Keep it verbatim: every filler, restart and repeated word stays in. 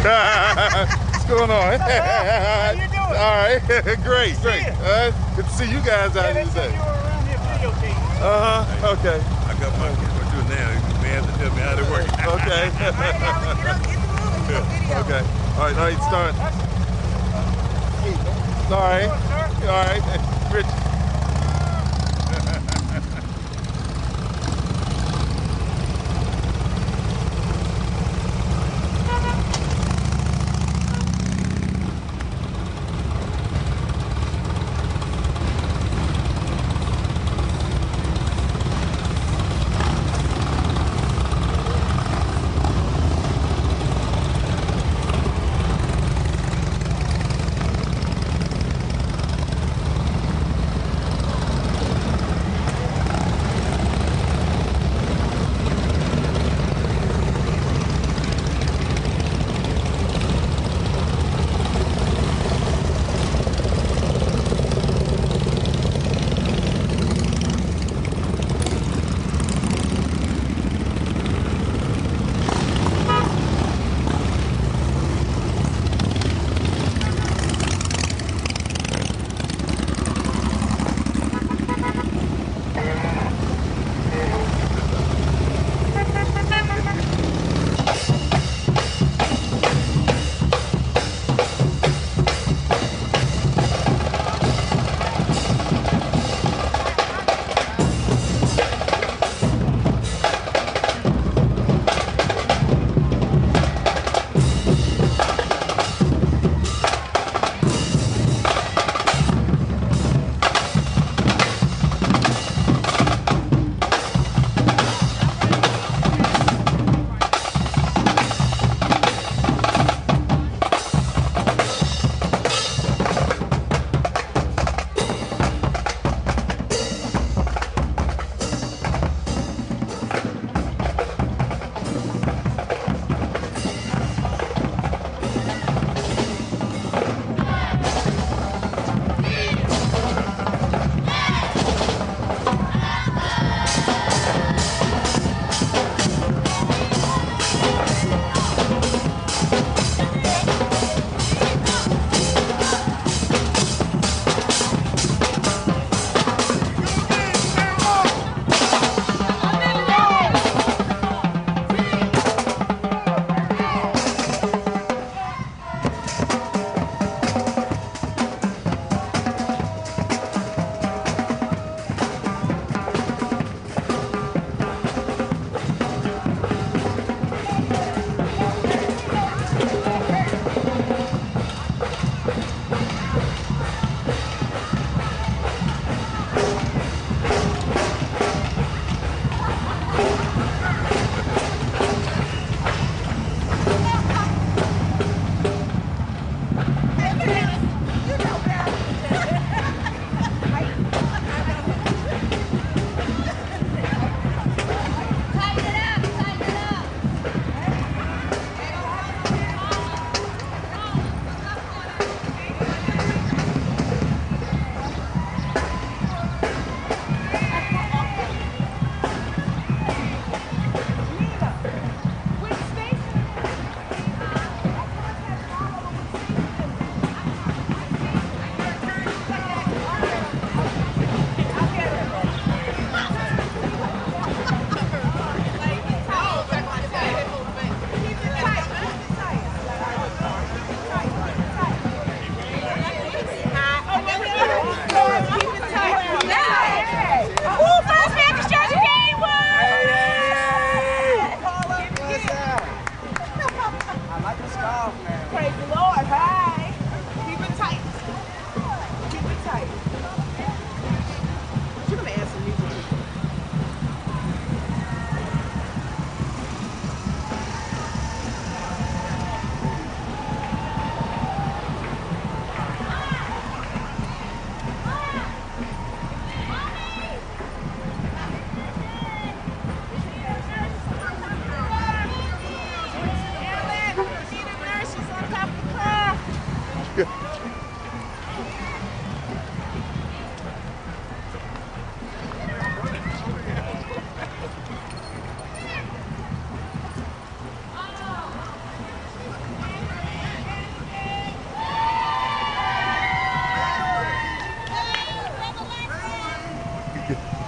What's going on? How you doing? All right, great, Good to great. see you. Uh, good to see you guys Yeah, out they here said today. you were around here videotaping. Uh huh. Okay. I got my kids what you now. You may have to tell me how to work. Okay. All right, Alan, get up, get the moving, get the video. Okay. All right. All right. Start. That's All right. sir. All right. Rich. Okay.